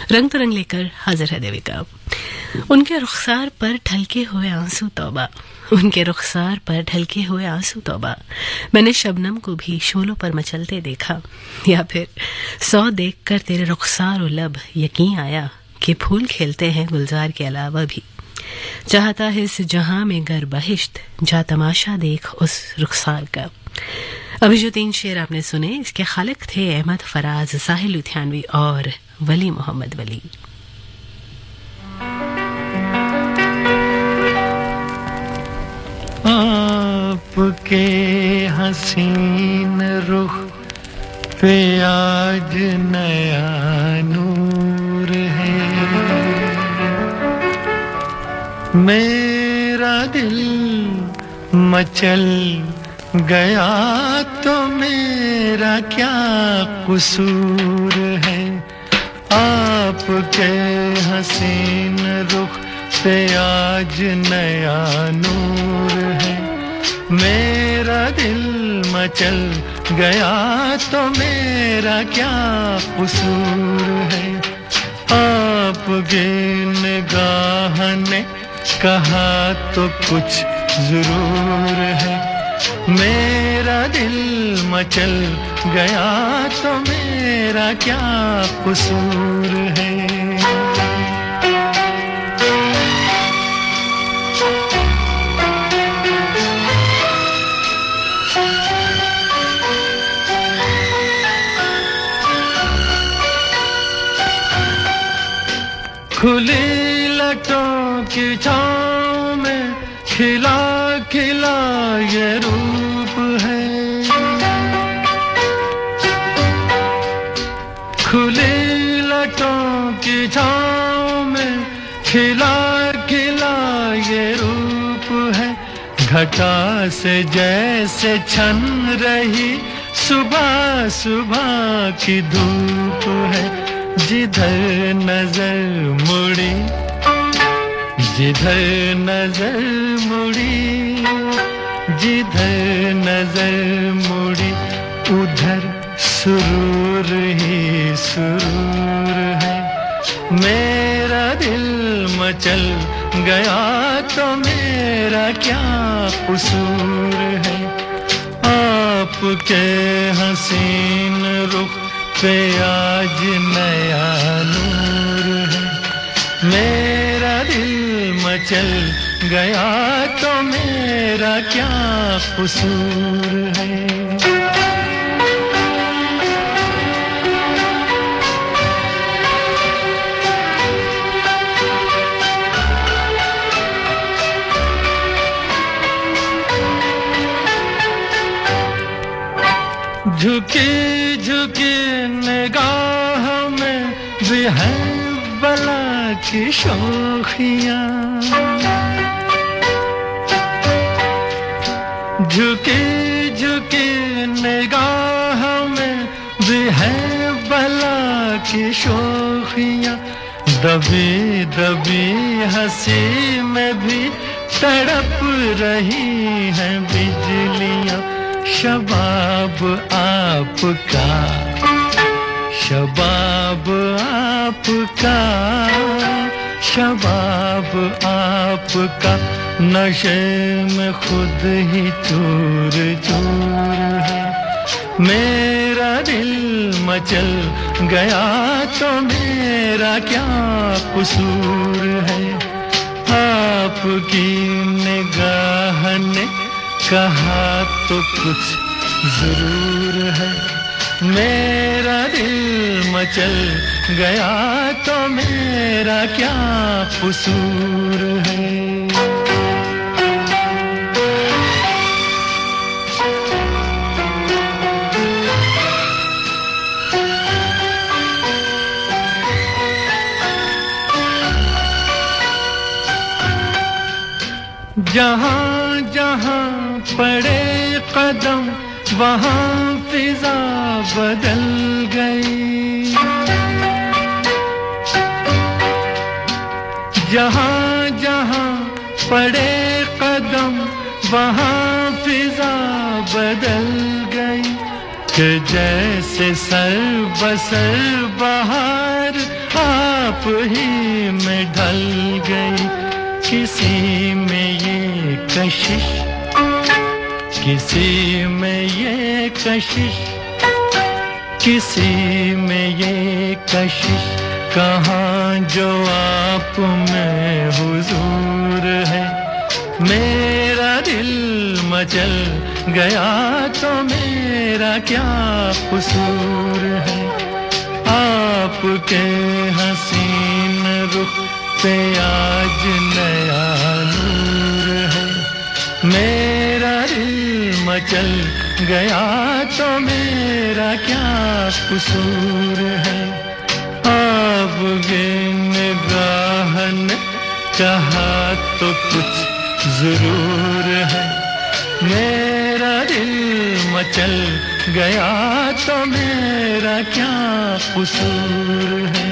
रंग तो रंग लेकर हाजिर है देविका। उनके रुखसार पर ढलके हुए आंसू तौबा, उनके रुखसार पर ढलके हुए आंसू तौबा। मैंने शबनम को भी शोलों पर मचलते देखा, या फिर 100 देखकर तेरे रुखसार और लब यकीन आया कि फूल खेलते हैं गुलजार के अलावा भी। चाहता है इस जहां में गर बहिश्त, जा तमाशा देख उस रुखसार का। अभी जो 3 शेर आपने सुने, इसके खालिक थे अहमद फराज, साहिल लुधियानवी और वली मोहम्मद वली। आपके हसीन रुख पे आज नया नूर है, मेरा दिल मचल गया तो मेरा क्या कसूर है। आपके हसीन रुख पे आज नया नूर है, मेरा दिल मचल गया तो मेरा क्या कसूर है। आपकी निगाह ने कहा तो कुछ जरूर है, मेरा दिल मचल गया तो मेरा क्या कसूर है। खुली लटों की छाँव में खिला खिला ये रूप है, खुली लटों की छाँव में खिला खिला ये रूप है। घटा से जैसे छन रही सुबह सुबह की धूप है। जिधर नजर मुड़ी, जिधर नजर मुड़ी, जिधर नजर मुड़ी, उधर सुरूर ही सुरूर है। मेरा दिल मचल गया तो मेरा क्या कसूर है। आपके हसीन रुख पे आज नया नूर है, मेरा दिल मचल गया तो मेरा क्या कसूर है। झुकी झुकी निगाह में भी है बला की शोखियाँ, झुकी झुकी निगाह में भी है बला की शोखियाँ। दबी दबी हंसी में भी तड़प रही हैं बिजलियाँ। शबाब आपका, शबाब आपका, शबाब आपका नशे में खुद ही चूर चूर है। मेरा दिल मचल गया तो मेरा क्या कसूर है। आपकी निगाह ने कहा तो कुछ जरूर है। मेरा दिल मचल गया तो मेरा क्या कसूर है। जहाँ जहाँ पड़े कदम वहाँ फिजा बदल गई। जहाँ जहाँ पड़े कदम वहाँ फिजा बदल गई। कि जैसे सर बसर बहार आ ही में ढल गई, किसी में ये कशिश, किसी में ये कशिश, किसी में ये कशिश, कहाँ जो आप में हुजूर है। मेरा दिल मचल गया तो मेरा क्या कसूर है, आपके हसीन रुख पे आज नया नूर है। मेरा दिल मचल गया तो मेरा क्या कसूर है, आपके निगाह ने कहा तो कुछ जरूर है। मेरा दिल मचल गया तो मेरा क्या कसूर है।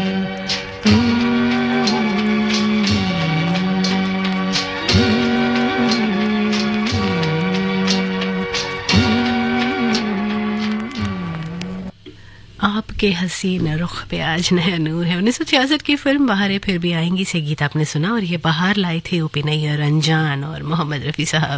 आपके हसीन रुख पे आज नया नूर है। 1966 की फिल्म बहारें फिर भी आएंगी से गीत आपने सुना, और ये बहार लाए थे ओपी नैयर, अनजान और मोहम्मद रफी साहब।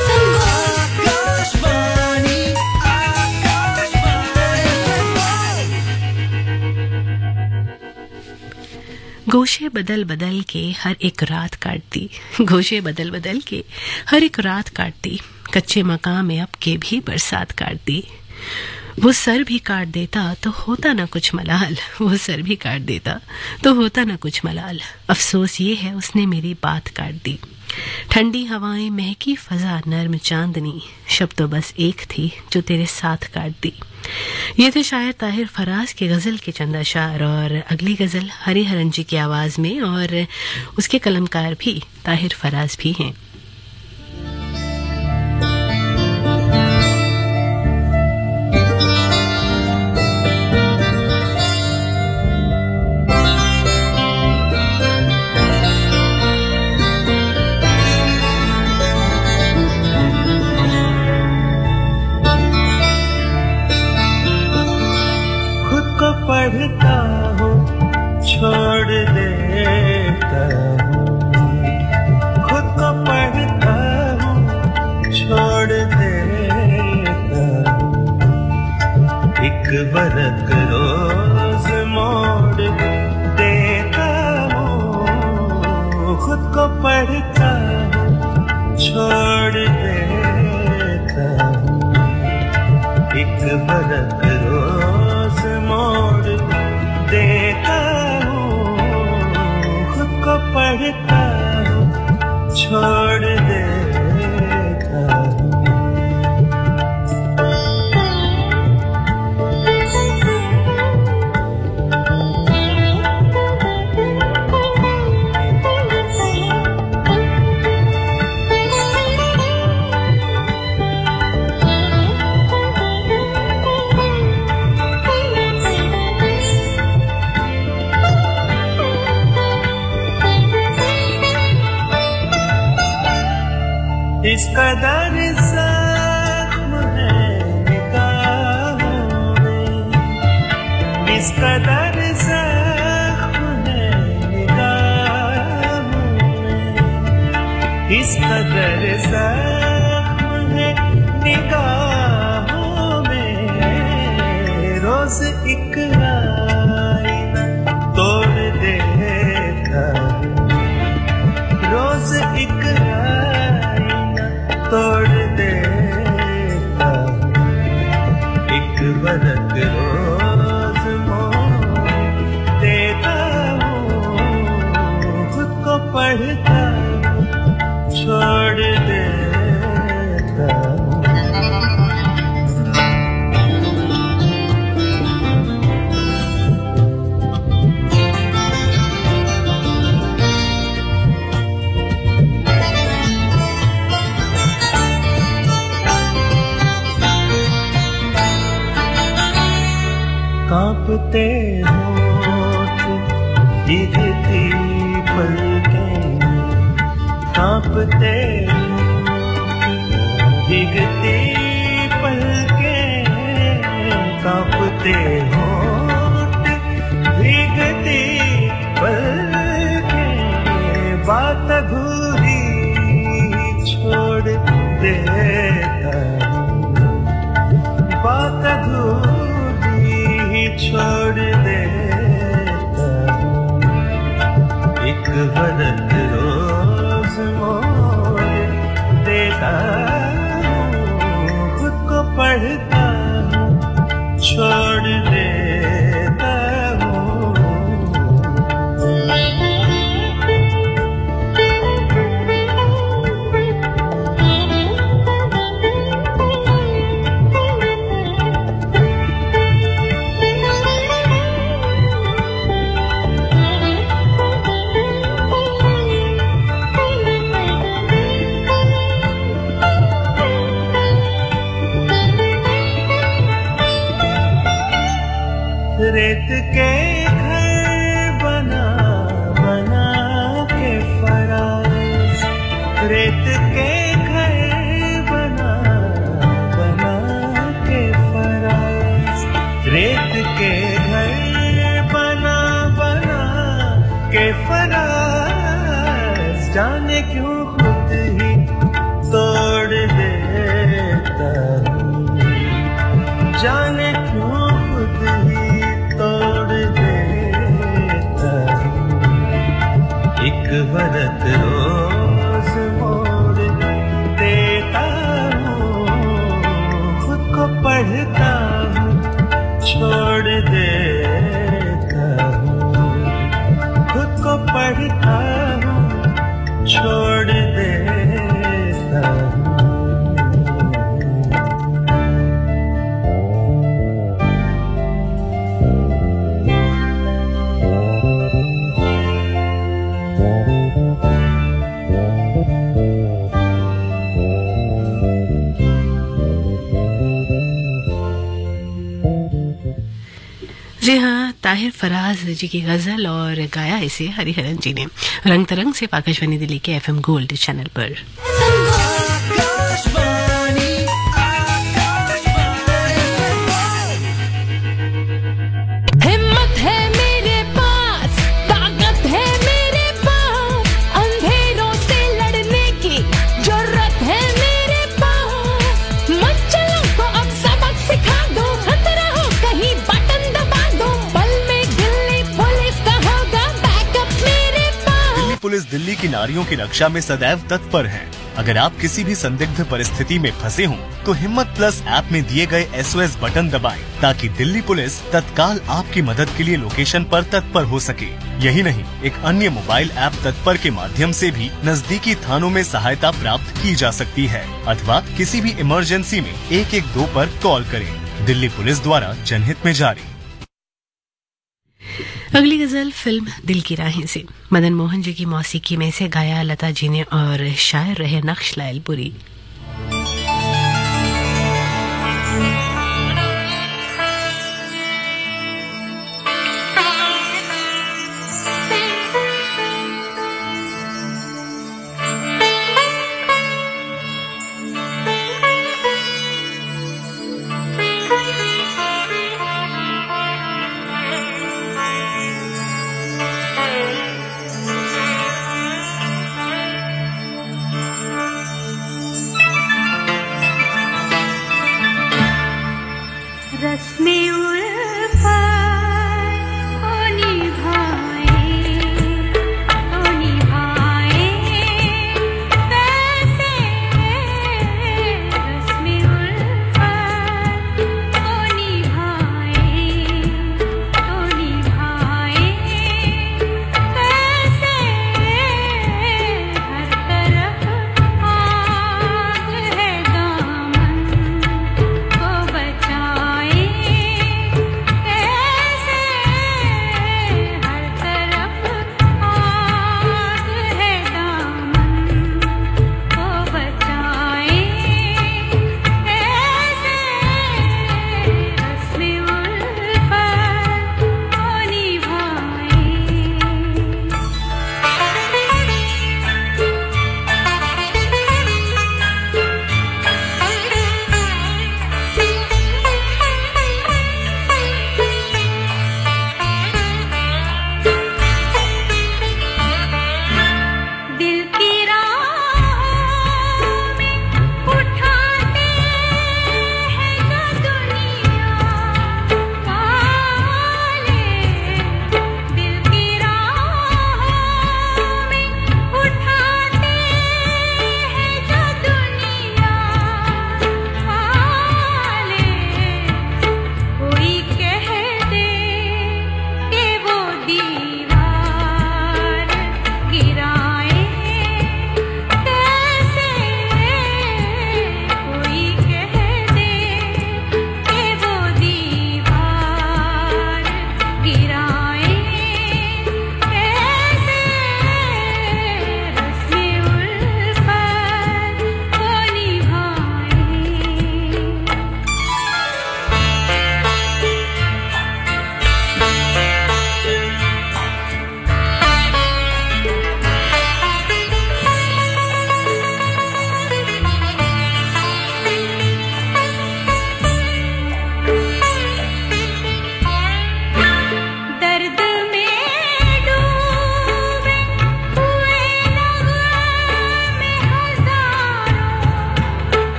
गोशे बदल बदल के हर एक रात काटती, गोशे बदल बदल के हर एक रात काटती, कच्चे मकान में अब के भी बरसात काटती। वो सर भी काट देता तो होता ना कुछ मलाल, वो सर भी काट देता तो होता ना कुछ मलाल। अफसोस ये है उसने मेरी बात काट दी। ठंडी हवाएं, महकी फजा, नर्म चांदनी, शब तो बस एक थी जो तेरे साथ काट दी। ये थे शायर ताहिर फराज के गजल के चंद अशार, और अगली गजल हरिहरन जी की आवाज में, और उसके कलमकार भी ताहिर फराज भी हैं। पढ़ता हूँ छोड़ देता हूँ, खुद को पढ़ता हूँ छोड़ देता हूँ। एक बरक रोज मोड़ देता हूँ, खुद को पढ़ता हूँ छोड़ देता हूँ। एक बरक रोज मोड़ देता हूँ, खुद को पढ़ता हूँ छोड़ देता हूँ। इस कदर ज़ख्म है निगाहों में, इस कदर ज़ख्म है निगाहों में, इस कदर ज़ख्म है निगाहों में। रोज़ एक आईना तोड़ देता हूँ, रोज़ एक तोड़ देता हूँ। एक बरक रोज मोड़ देता हूँ, खुद को पढ़ता हूँ छोड़ देता हूँ। कांपते होठ भीगती पलकें, कांपते भीगती पलकें, कांपते होठ भीगती पलकें। बात अधूरी छोड़ देता हूँ, बात अधूरी छोड़ देता हूँ। एक वरत रोज मोड़ देता हूँ, खुद को पढ़ता हूँ, छोड़ देता हूँ। रेत के घर बना बना के फराज, रेत के घर बना बना के फराज, रेत के घर बना बना के फराज, जाने क्यों खुद ही तोड़ देता हूँ, जाने क्यों खुद ही तोड़ देता हूँ। एक वरत रोज मोड़ देता हूँ, खुद को पढ़ता हूँ, छोड़ देता हूँ, खुद को पढ़ता हूँ, छोड़ देता हूँ। जी हाँ, ताहिर फराज जी की गजल और गाया इसे हरिहरन जी ने। रंग तरंग से आकाशवाणी दिल्ली के FM गोल्ड चैनल पर। हिम्मत है मेरे पास, ताकत है मेरे पास, अंधेरों से लड़ने की जरूरत है मेरे पास। मचलों को अब सबक सिखा दो, खतरा हो कहीं बटन दबा दो, पल में दिल्ली पुलिस का होगा बैकअप मेरे पास। दिल्ली पुलिस दिल्ली की नारियों की रक्षा में सदैव तत्पर है। अगर आप किसी भी संदिग्ध परिस्थिति में फंसे हों, तो हिम्मत प्लस ऐप में दिए गए SOS बटन दबाएं, ताकि दिल्ली पुलिस तत्काल आपकी मदद के लिए लोकेशन पर तत्पर हो सके। यही नहीं, एक अन्य मोबाइल ऐप तत्पर के माध्यम से भी नजदीकी थानों में सहायता प्राप्त की जा सकती है, अथवा किसी भी इमरजेंसी में 112 पर कॉल करें। दिल्ली पुलिस द्वारा जनहित में जारी। अगली गजल फिल्म दिल की राहें से मदन मोहन जी की मौसीकी में से गाया लता जी ने और शायर रहे नक्श लायलपुरी।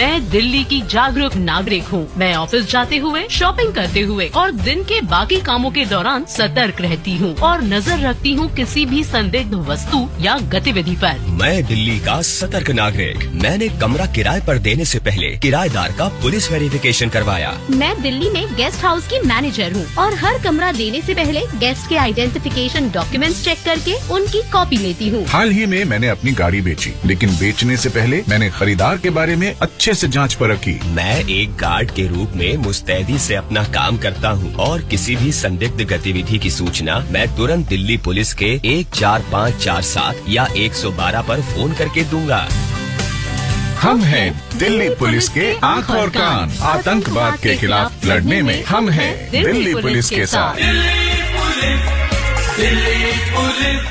मैं दिल्ली की जागरूक नागरिक हूँ। मैं ऑफिस जाते हुए, शॉपिंग करते हुए और दिन के बाकी कामों के दौरान सतर्क रहती हूँ और नजर रखती हूँ किसी भी संदिग्ध वस्तु या गतिविधि पर। मैं दिल्ली का सतर्क नागरिक। मैंने कमरा किराए पर देने से पहले किराएदार का पुलिस वेरिफिकेशन करवाया। मैं दिल्ली में गेस्ट हाउस की मैनेजर हूँ और हर कमरा देने से पहले गेस्ट के आइडेंटिफिकेशन डॉक्यूमेंट्स चेक करके उनकी कॉपी लेती हूँ। हाल ही में मैंने अपनी गाड़ी बेची, लेकिन बेचने से पहले मैंने खरीदार के बारे में अच्छे से जांच परख की। मैं एक गार्ड के रूप में मुस्तैदी से अपना काम करता हूँ और किसी भी संदिग्ध गतिविधि की सूचना मैं तुरंत दिल्ली पुलिस के 14547 या 112 पर फोन करके दूंगा। हम हैं दिल्ली पुलिस के आंख और कान। आतंकवाद के खिलाफ लड़ने में हम हैं दिल्ली पुलिस के साथ। दिल्ली पुलिस।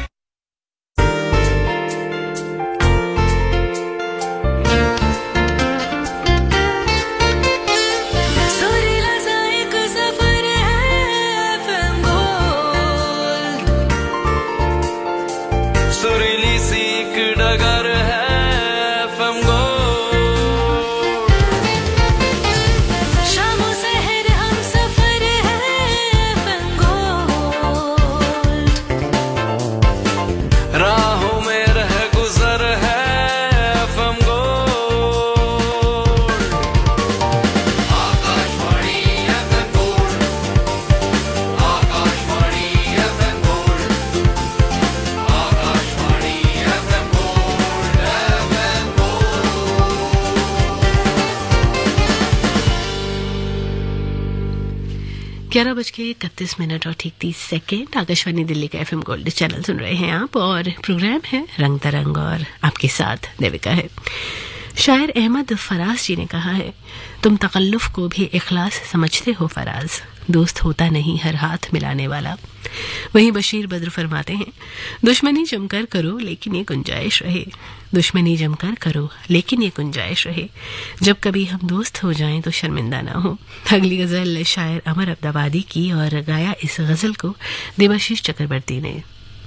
सुरीली सी एक डगर है FM गोल्ड। शामो सहर हम सफर है FM गोल्ड। राहों में रह गुजर है FM gold. Akashvani FM gold. Akashvani FM gold. Akashvani FM gold. FM gold. 11:31 और ठीक 30 सेकेंड। आकाशवाणी दिल्ली का FM गोल्ड चैनल सुन रहे हैं आप और प्रोग्राम है रंग तरंग और आपके साथ देविका है। शायर अहमद फराज जी ने कहा है, तुम तकल्लुफ को भी इखलास समझते हो फराज, दोस्त होता नहीं हर हाथ मिलाने वाला। वहीं बशीर बद्र फरमाते हैं, दुश्मनी जमकर करो लेकिन ये गुंजाइश रहे, दुश्मनी जमकर करो लेकिन ये गुंजाइश रहे, जब कभी हम दोस्त हो जाएं तो शर्मिंदा ना हो। अगली गजल शायर अमर अब्दाबादी की और गाया इस गजल को देवाशीष चक्रवर्ती ने।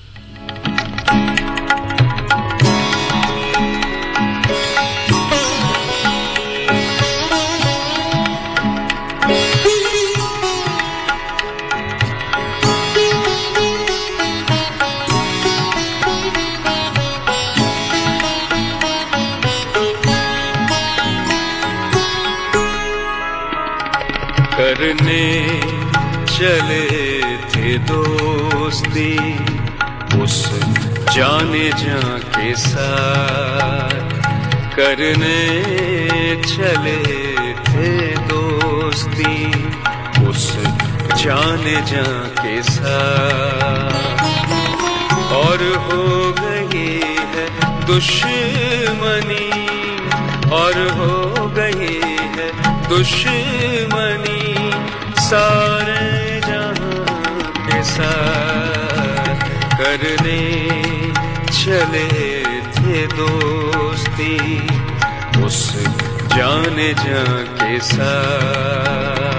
करने चले थे दोस्ती उस जाने जा के साथ, करने चले थे दोस्ती उस जाने जा के साथ, और हो गई है दुश्मनी, और हो गई है दुश्मनी सारे जहां के साथ, करने चले थे दोस्ती उस जाने जा के साथ।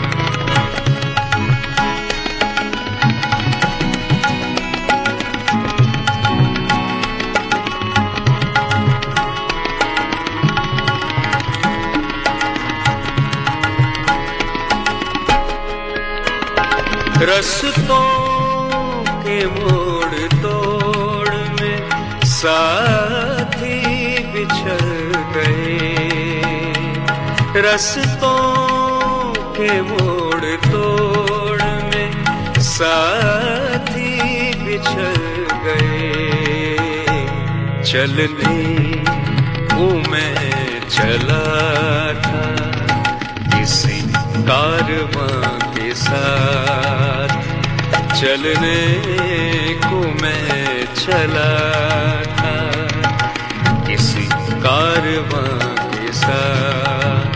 रस्तों के मोड़ तोड़ में साथी बिछड़ गए, रस्तों के मोड़ तोड़ में साथी बिछड़ गए, चलने को मैं चला था किसी कारवां के साथ, चलने को मैं चला था किसी कारवां के साथ,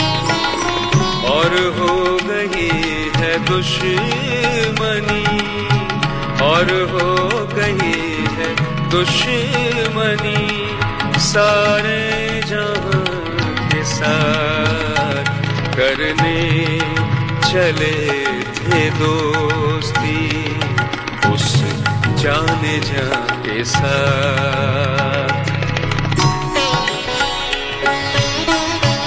और हो गई है दुश्मनी, और हो गई है दुश्मनी सारे जहां के साथ, करने चले थे दोस्ती उस जाने जा के साथ।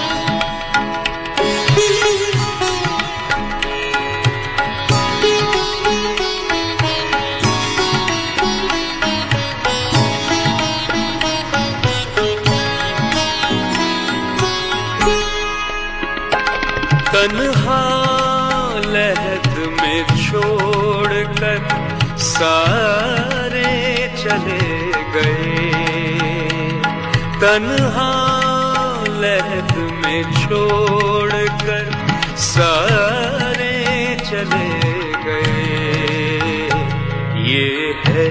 तन्हा लहद में छोड़कर सारे चले गए, तन्हा लहद में छोड़कर सारे चले गए। ये है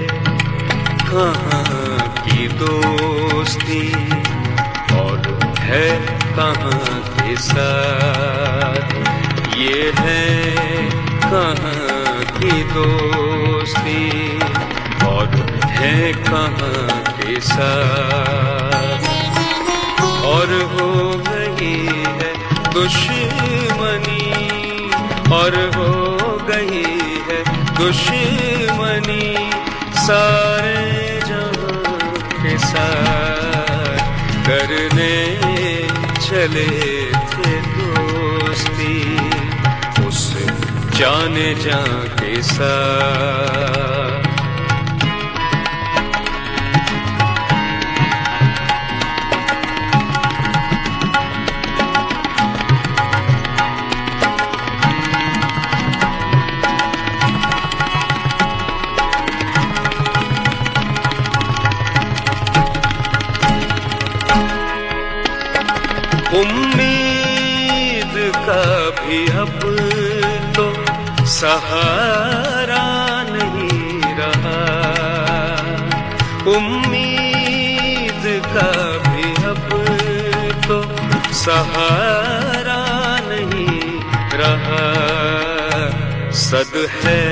कहाँ की दोस्ती और है कहाँ के साथ, ये है कहाँ की दोस्ती और है कहाँ के साथ। और हो गई है दुश्मनी, और हो गई है दुश्मनी सारे जहां के साथ। करने चले थे दोस्ती उस जाने जा के साथ। उम्मीद का भी अब तो सहारा नहीं रहा, उम्मीद का भी अब तो सहारा नहीं रहा। सद है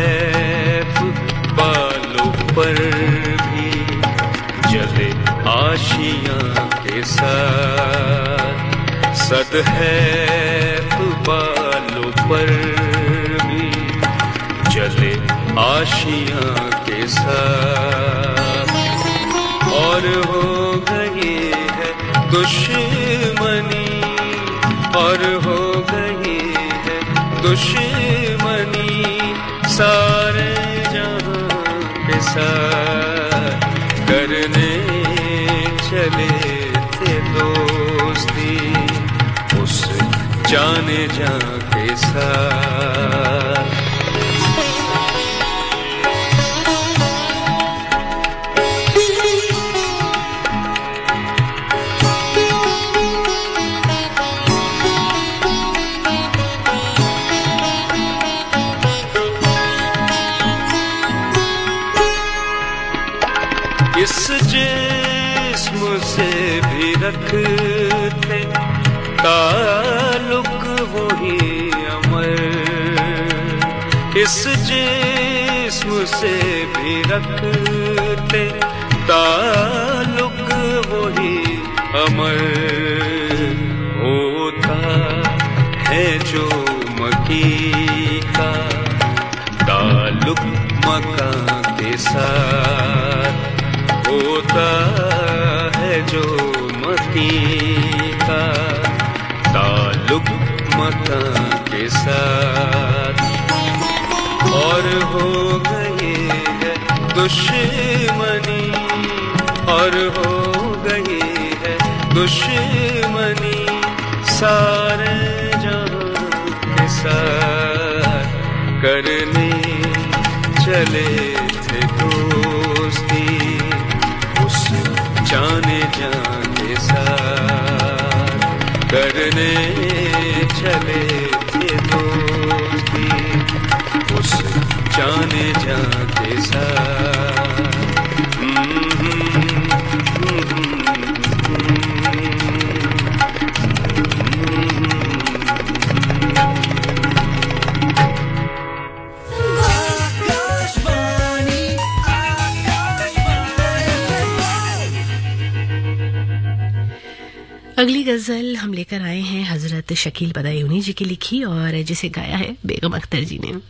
बालों पर भी जले आशियां के साथ, सद है बालों पर भी जले आशियां के साथ। और हो गई है दुश्मनी, और हो गई है दुश्मनी सारे जहां के साथ। करने चले थे दोस्ती उस जाने जा के साथ। इस जिस्म से भी रखते ताल्लुक वही अमर, इस जिस्म से भी रखते ताल्लुक वही अमर। होता है जो मकी का ताल्लुक मकान के साथ, होता है जो मकी का ताल्लुक मकान के साथ। और हो गई है दुश्मनी, और हो गई है दुश्मनी सारे जहां के साथ। करने चले थे दोस्ती उस जाने जा के साथ। करने चले थे दोस्ती उस जाने जा के साथ। अगली गजल हम लेकर आए हैं हजरत शकील बदायूनी जी की लिखी और जिसे गाया है बेगम अख्तर जी ने।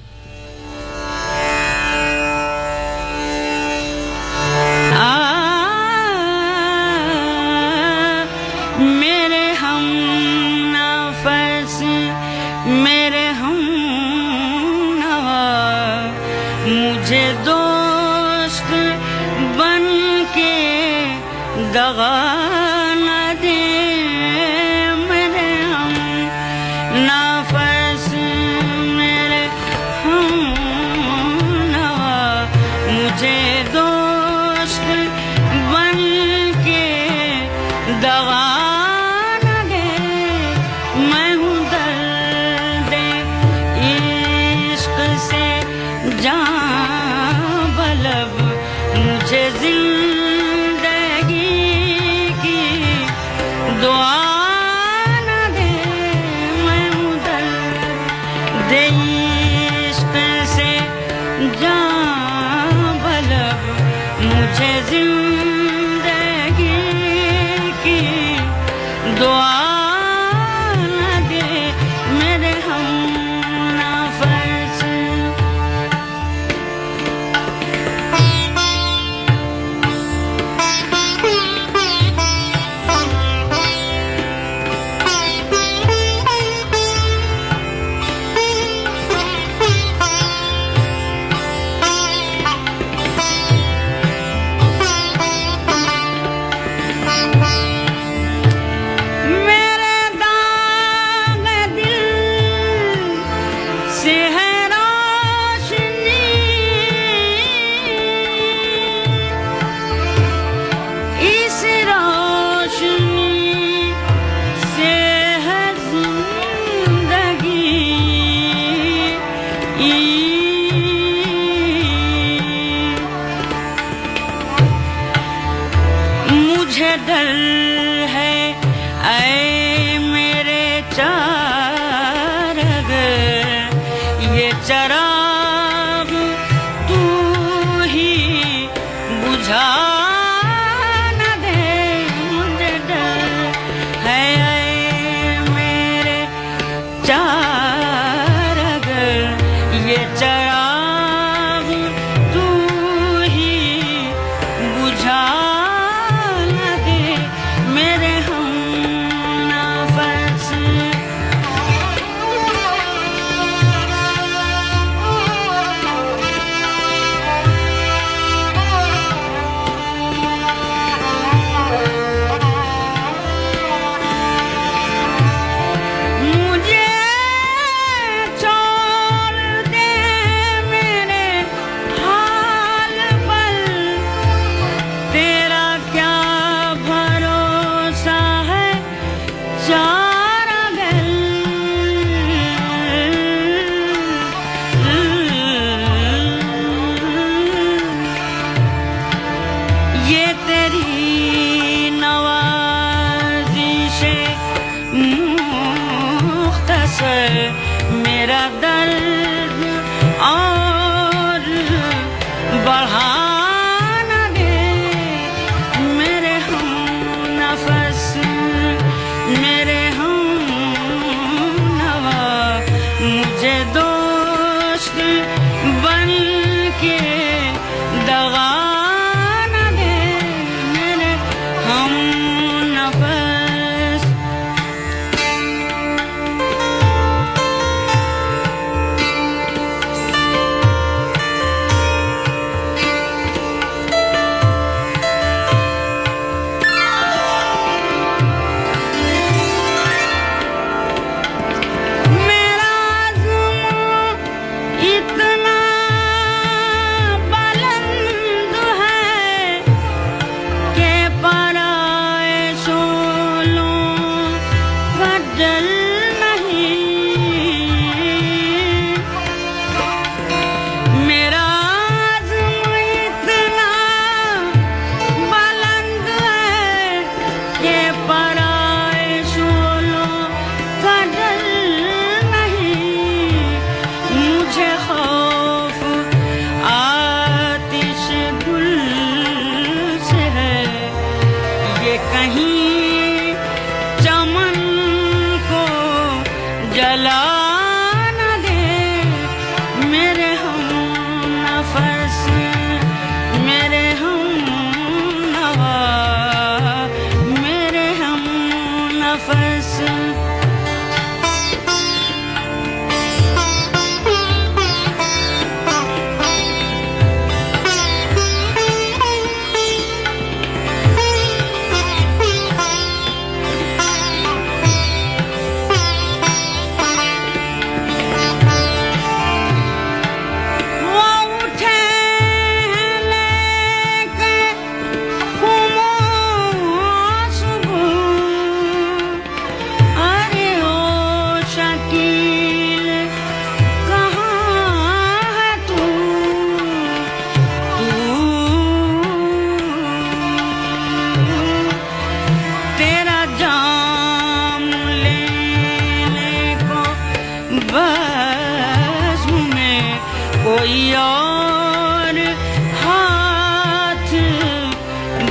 मेरे हम नफस मेरे हम नवा मुझे दोस्त बन के दगा न दे। मेरे हम मुझे दोस्त बन के दवा न दे, मैं हूँ दर्द इश्क से जान बलब, मुझे जिंदगी की दुआ न दे, मैं हूँ दर्द इश्क से जान बलब, मुझे जिंदगी की दुआ न दे, मेरे हमनफस। मेरे दाग दिल से है रोशनी, इस रोशनी से है जिंदगी, मुझे डर है ऐ मेरे चारग, ये चराग तू ही बुझा न दे, मुझे डर है ऐ मेरे चारग, ये चराग तू ही बुझा न दे, मेरे हमनफस। मुझे छोड़ दे मेरे हाल पर, तेरा क्या भरोसा है चारागल, ये तेरी नवाज़िशे मुख्तसर, मेरा दर्द और बढ़ा न दे, मेरे हमनफस, मेरे हमनवा, मुझे दोस्त बन के दवा न दे, मेरे हमनफस।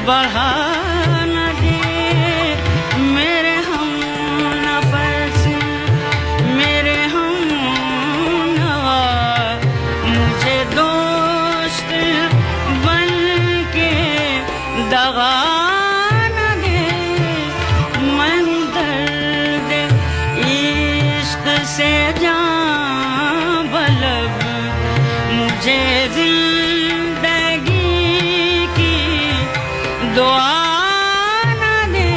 बढ़ा न दे मेरे हम नफस मेरे हम नवा मुझे दोस्त बन के दगा न दे मैं दर्द इश्क से जान बलब मुझे जिंदगी की दुआ न दे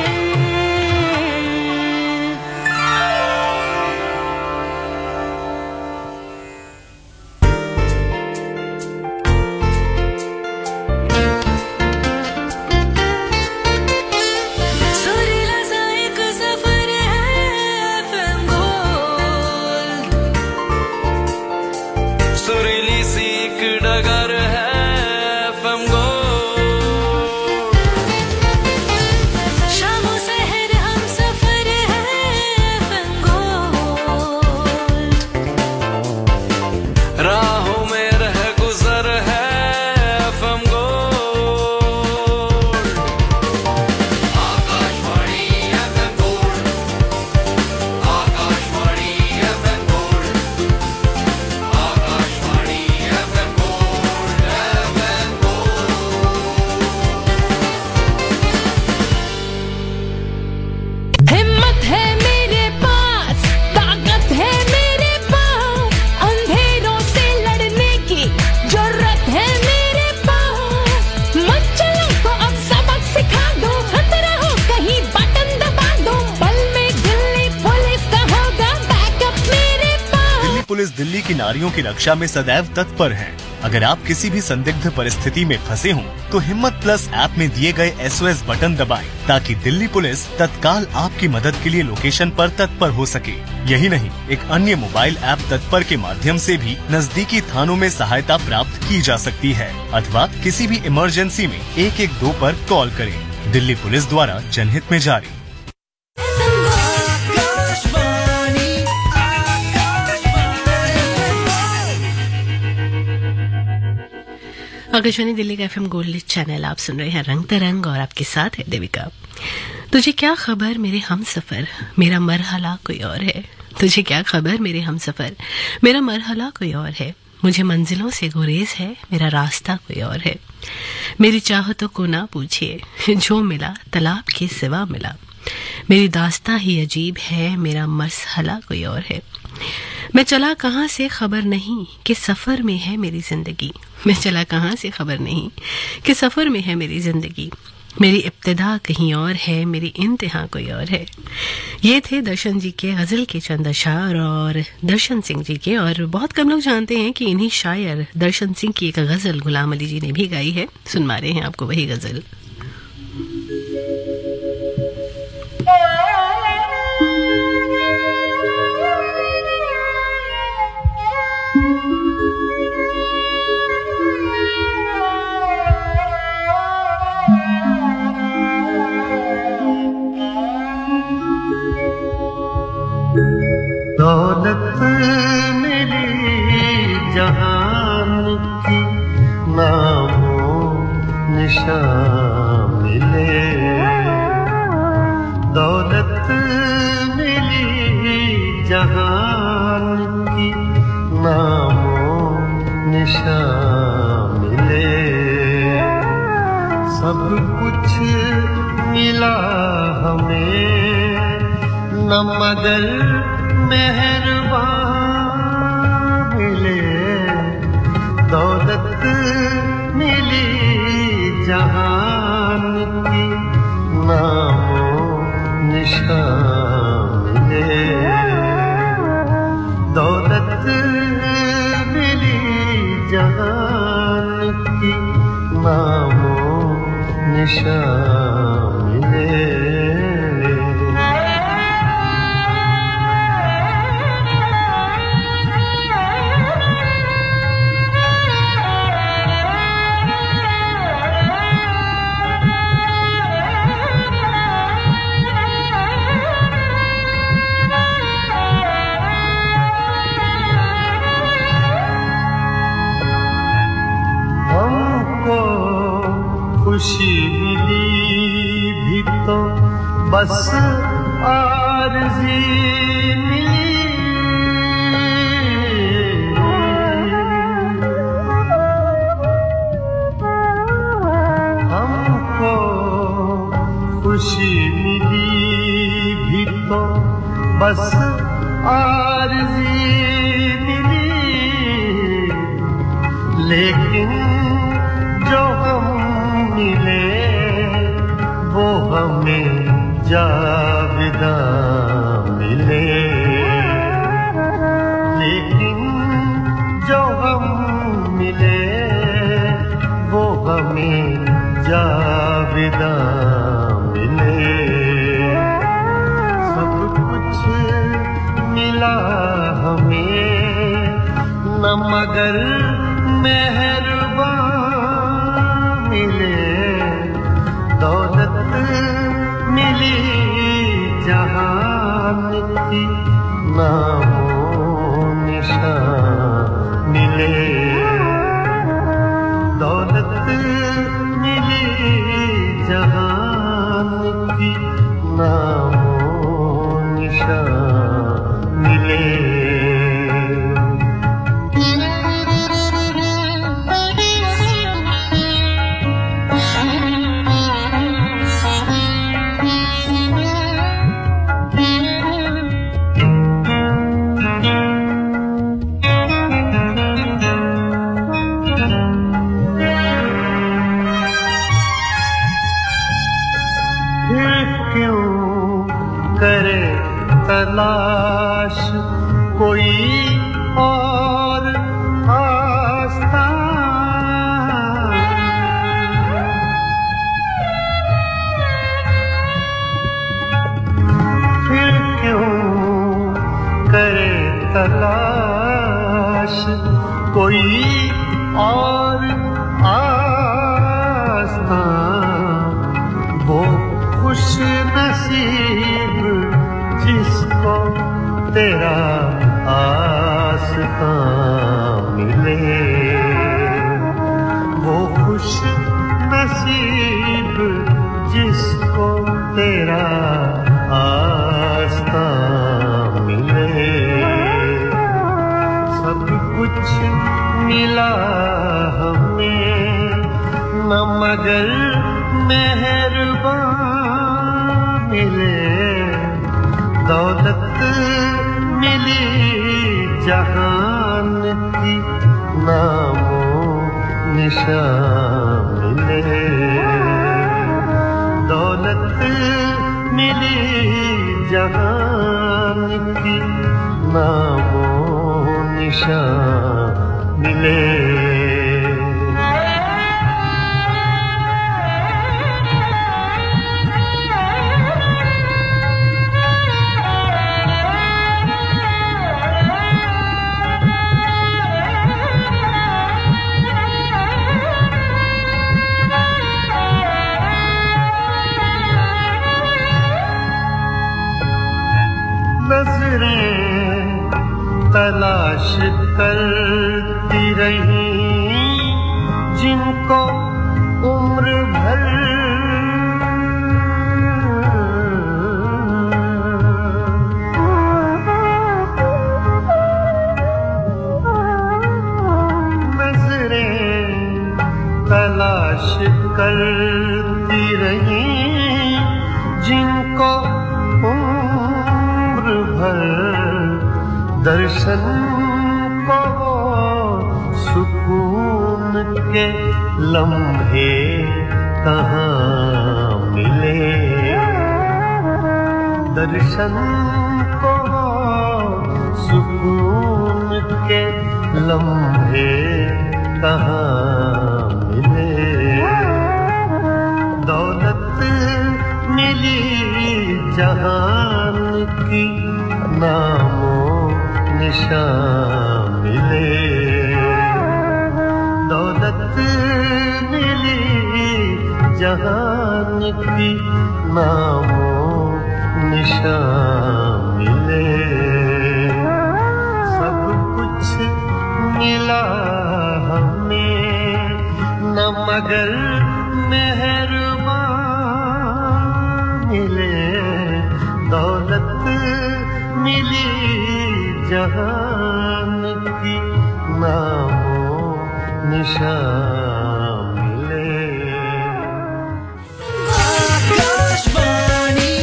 सुरीला सा एक सफर है FM गोल्ड सुरीली सी एक डगर है FM गोल्ड शामों सहर हम सफर है FM गोल्ड राहों में रह गुजर है FM gold Akashvani FM gold Akashvani FM gold Akashvani FM gold FM हिम्मत है मेरे पास ताकत है मेरे पास अंधेरों से लड़ने की जरूरत है मेरे पास मत चलो तो अब सबक सिखा दो खतरा हो कहीं बटन दबा दो पल में दिल्ली पुलिस का होगा बैकअप मेरे पास दिल्ली पुलिस दिल्ली की नारियों की रक्षा में सदैव तत्पर है। अगर आप किसी भी संदिग्ध परिस्थिति में फंसे हों, तो हिम्मत प्लस ऐप में दिए गए SOS बटन दबाएं, ताकि दिल्ली पुलिस तत्काल आपकी मदद के लिए लोकेशन पर तत्पर हो सके। यही नहीं, एक अन्य मोबाइल ऐप तत्पर के माध्यम से भी नजदीकी थानों में सहायता प्राप्त की जा सकती है, अथवा किसी भी इमरजेंसी में 112 पर कॉल करें। दिल्ली पुलिस द्वारा जनहित में जारी। आकाशवाणी दिल्ली का FM गोल्ड चैनल आप सुन रहे हैं रंग तरंग और आपके साथ है देविका। तुझे क्या खबर मेरे हमसफर मेरा मरहला कोई और है। तुझे क्या खबर मेरे हमसफर मेरा मरहला कोई और है। मुझे मंजिलों से गुरेज है मेरा रास्ता कोई और है। मेरी चाहतों को ना पूछिए जो मिला तलाब के सिवा मिला। मेरी दास्तां ही अजीब है मेरा मरहला कोई और है। मैं चला कहाँ से खबर नहीं कि सफर में है मेरी जिंदगी। मैं चला कहाँ से खबर नहीं कि सफर में है मेरी जिंदगी। मेरी इब्तिदा कहीं और है मेरी इंतहा कोई और है। ये थे दर्शन जी के गजल के चंद अशार और दर्शन सिंह जी के। और बहुत कम लोग जानते हैं कि इन्हीं शायर दर्शन सिंह की एक गजल गुलाम अली जी ने भी गाई है। सुनवा रहे हैं आपको वही गजल। दौलत मिली जहान की नामो निशान मिले। दौलत मिली जहान की नामो निशान मिले। सब कुछ मिला हमें न मगर मेहरबान मिले। दौलत मिली जहान की नामो निशान मिले। दौलत मिली जहान की नामो निशान मिले। खुशी मिली भी तो बस आरज़ी मिली। हमको खुशी मिली भी तो बस आरज़ी मिली, लेकिन जो हम मिले वो हमें जाविदा मिले। लेकिन जो हम मिले वो हमें जाविदा मिले। सब कुछ मिला हमें न मगर मेहरबान मिले। दौलत मिली जहान की नामो निशान मिले। दौलत मिली जहान की नामो निशान मिले। करे तलाश कोई और आस्था, फिर क्यों करे तलाश कोई और आस्था। वो खुश नसीब जिसको तेरा आस्था मिले। वो खुश नसीब जिसको तेरा आस्था मिले। सब कुछ मिला हमें न मगर मेहरबान मिले। दौलत मिली जहान की नामो निशान मिले। दौलत मिली जहान की नामो निशान मिले। नजरें तलाश करती रही जिनको उम्र भर। नजरें तलाश करती रही जिनको दर्शन को सुकून के लम्हे कहाँ मिले। दर्शन को सुकून के लम्हे कहाँ मिले। दौलत मिली जहान की नामो निशान मिले। दौलत मिली जहान की नामो निशान मिले। सब कुछ मिला हमें न मगर मेहरबान मिले दौलत मिली जहान की नामो निशान मिले। आकाशवाणी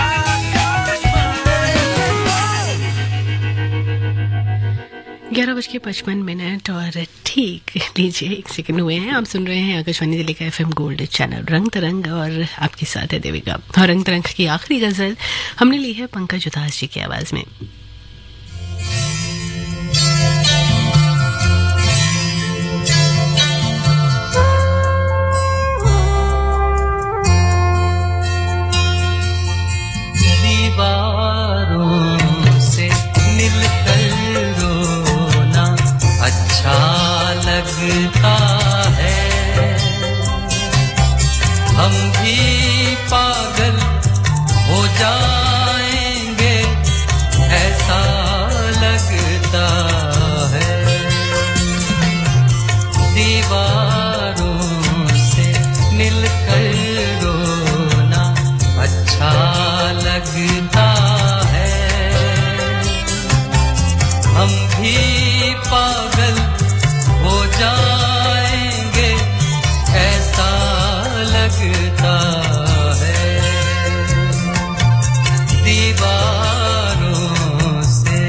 11:55 और ठीक लीजिए 1 सेकंड हुए हैं। आप सुन रहे हैं आकाशवाणी दिल्ली का FM गोल्ड चैनल रंग तरंग और आपके साथ है देविका। और रंग तरंग की आखिरी गजल हमने ली है पंकज उदास जी की आवाज में। दीवारों से मिलकर रोना अच्छा लगता है, हम भी पागल हो जाएंगे ऐसा लगता है। दीवारों से मिलकर रोना अच्छा लगता है, हम भी पागल हो जाएंगे ऐसा लगता है। दीवारों से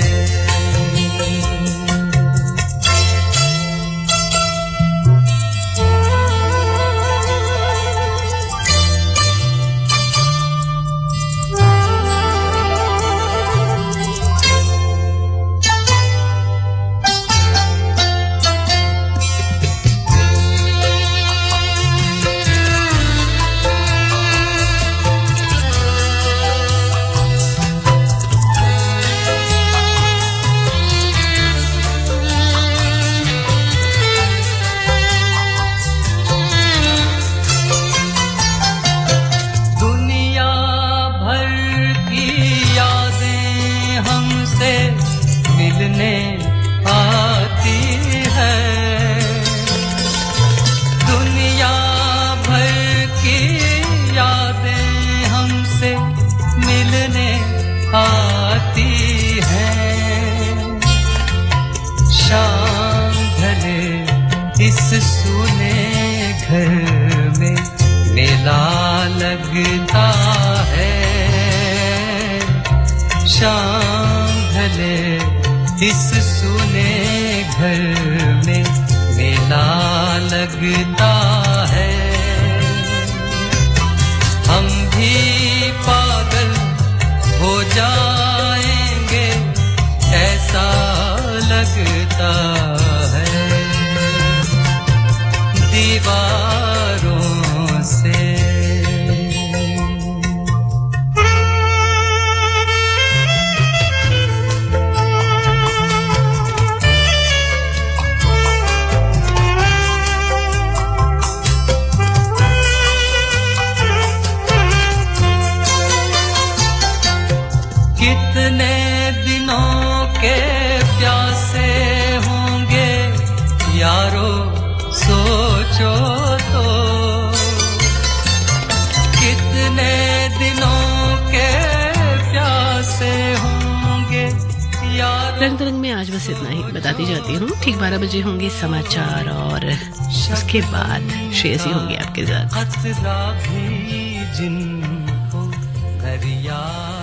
मिलने आती है, दुनिया भर की यादें हमसे मिलने आती हैं। शाम ढले इस सूने घर में मेला लगता है, शाम ढले इस सूने घर में मेला लगता है। हम भी पागल हो जाएंगे ऐसा लगता है। दीवारों से कितने दिनों के प्यासे होंगे यारो सोचो तो, कितने दिनों के प्यासे होंगे यारो। रंग तरंग में आज बस इतना ही बताती जाती हूँ। ठीक 12 बजे होंगे समाचार और उसके बाद श्रेयसी होंगी आपके साथ। खतरा भी जिनको कर याद